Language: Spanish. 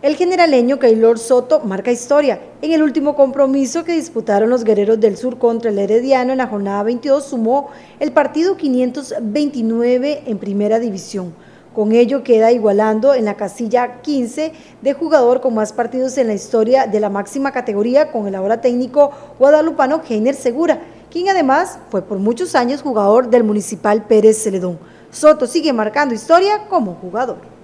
El generaleño Keylor Soto marca historia. En el último compromiso que disputaron los Guerreros del Sur contra el Herediano en la jornada 22 sumó el partido 529 en primera división. Con ello queda igualando en la casilla 15 de jugador con más partidos en la historia de la máxima categoría con el ahora técnico guadalupano Heiner Segura, quien además fue por muchos años jugador del Municipal Pérez Celedón. Soto sigue marcando historia como jugador.